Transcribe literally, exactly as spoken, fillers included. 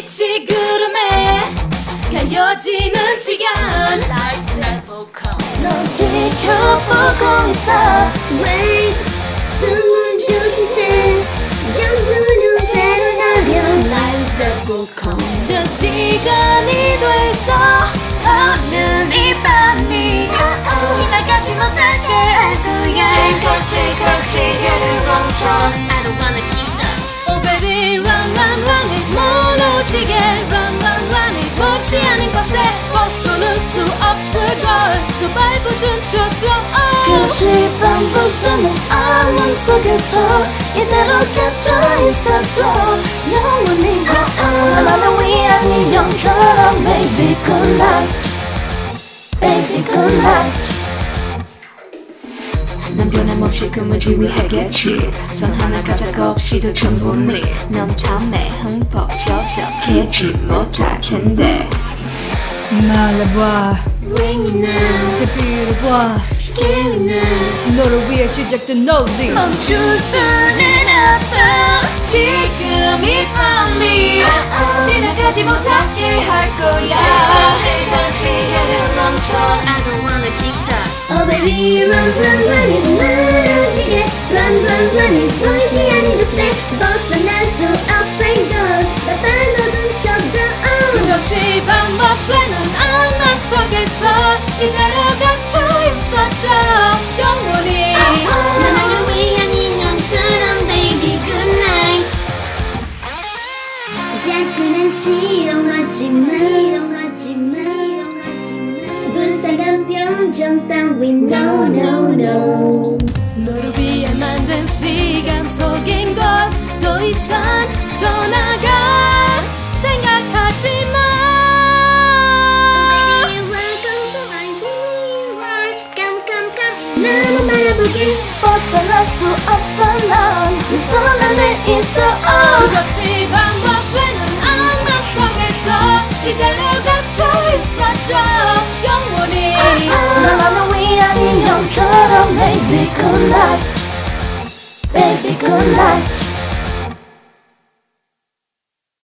빛이 구름에 가려지는 시간 Like devil comes 널 지켜보고 있어 Wait 숨을 죽인 채 잠드는 대로 날려 Like devil comes 저 시간이 됐어 오늘 이 밤이 지나가지 못하게 할 거야 찔컥찔컥 시계를 멈춰 I don't wanna 뒤져 Oh baby run run run it 무너지게 run run run it 멈지 않은 곳에 벗어날 수 없을걸 그 발붙은 춰도 끝이 반복되는 악몽 속에서 이대로 갇혀 있어줘 영원히 나만을 위한 인형처럼 Baby good night Baby good night 난 변함없이 꿈을 지휘하겠지 선 하나 가닥 없이도 충분히 넌 탐에 흠뻑 젖어겠지 못할 텐데 말해봐 Wake me now 햇빛을 봐 Scary night 너를 위해 시작된 놀이 멈출 수는 없어 지금 이 밤이 지나가지 못하게 할 거야 찔찔한 시계를 멈춰 I don't wanna 뒤져 Oh baby run run run it 무너지게 Run run run it 보이지 않는 곳에 벗어날 수 없을걸 나 발버둥 쳐도 끝없이 반복되는 악몽 속에서 이대로 갇혀 있었죠 영원히 나만을 위한 인형처럼 baby good night 자꾸만 지엄하지만 불쌍한 표정 따윈 no no no 너를 위해 만든 시간 속인 것 더 이상 떠나가 생각하지 마 Welcome to my dream world Come come come 나만 바라보게 벗어날 수 없어 넌손 안에 있어 끝없이 반복되는 악몽 속에서 이대로 갇혀 있었죠 영원히 나만을 위한 인형처럼 Baby good night Baby good night